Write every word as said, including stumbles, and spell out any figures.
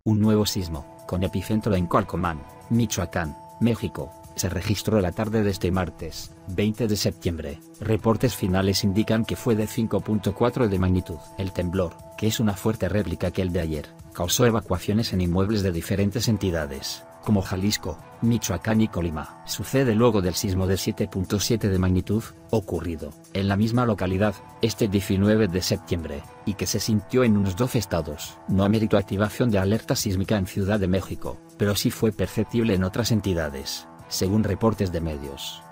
Un nuevo sismo, con epicentro en Cualcomán, Michoacán, México, se registró la tarde de este martes, veinte de septiembre. Reportes finales indican que fue de cinco punto cuatro de magnitud. El temblor, que es una fuerte réplica que el de ayer, causó evacuaciones en inmuebles de diferentes entidades, como Jalisco, Michoacán y Colima. Sucede luego del sismo de siete punto siete de magnitud, ocurrido en la misma localidad, este diecinueve de septiembre, y que se sintió en unos doce estados. No ameritó activación de alerta sísmica en Ciudad de México, pero sí fue perceptible en otras entidades, según reportes de medios.